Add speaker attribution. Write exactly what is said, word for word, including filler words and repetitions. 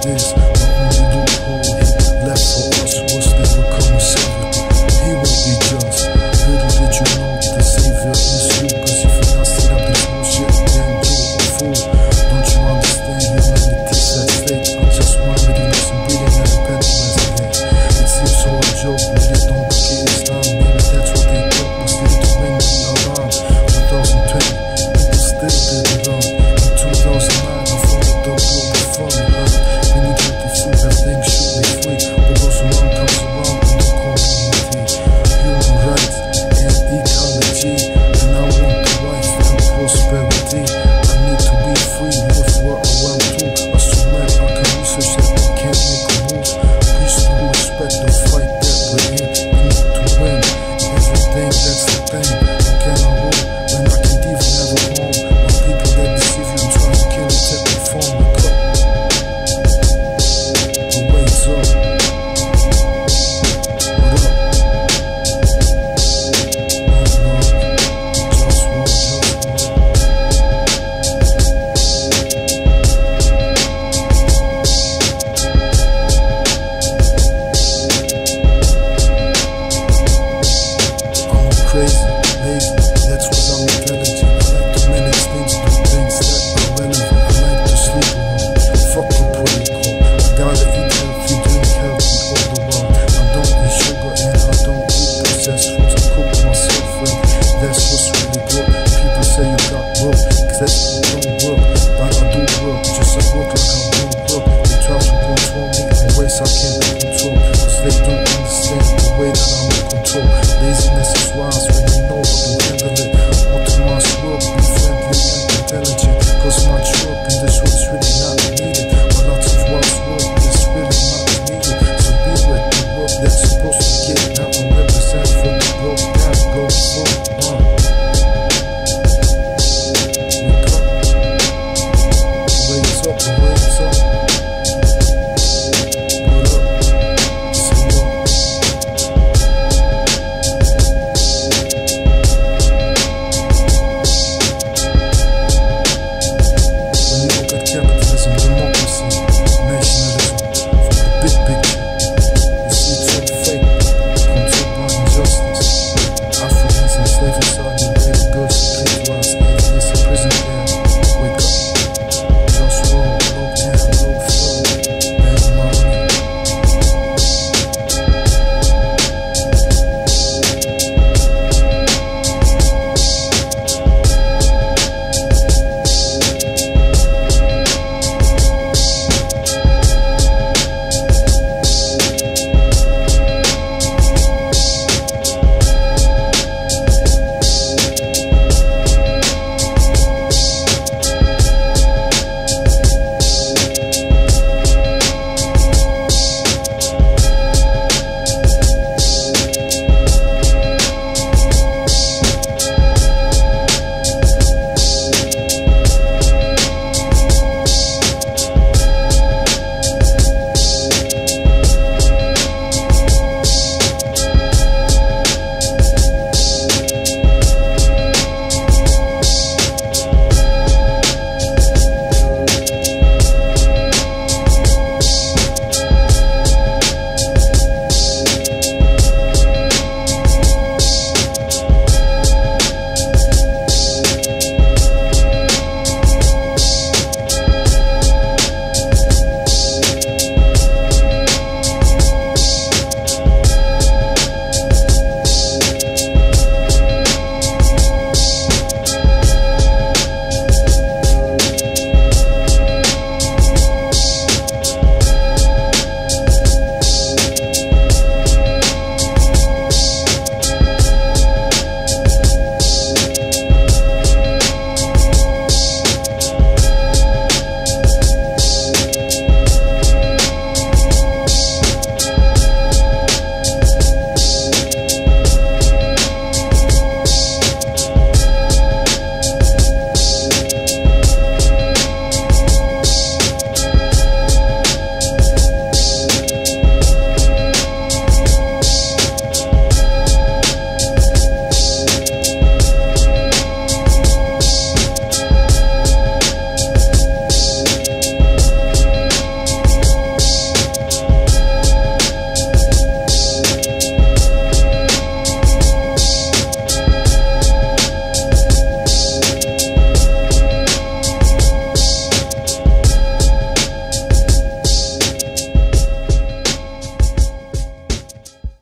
Speaker 1: this. My only loophole he left for us was they would come and save it. He won't be just. Little did you know the savior is you. Cause if you're not seen up this bullshit, then you're a fool. Don't you understand? Humanity's at stake. I'm just one reading this and breathing at a pen again. It seems so a joke, but you don't get it down. Maybe that's what they thought was still to ring the alarm. twenty twenty, people still didn't learn. In two thousand nine, I followed the road before me learned. When you get the food, that thing should be free. What goes around comes around in the community. Human rights and ecology, and I want the rights and prosperity. I need to be free, live where I want to. I swear I can research that I can't make a move. Peace to respect the fight that we're in. We need to win everything, that's the thing. How can I rule when I can't even have a home? When people that deceive you try to kill and take your phone. Look up, the wait's up. What up? Oh Lord, just one, just one. I'm crazy, lazy, that's what I'm intelligent. I like to manage things, do things that are relevant. I like to sleep alone, fuck the protocol. I gotta eat healthy, drink healthy all the while. I don't eat sugar and I don't eat processed foods. I cook myself and that's what's really good. People say you got work, cause that don't work. But I do work, just I work like I don't work. They try to control me in ways I can't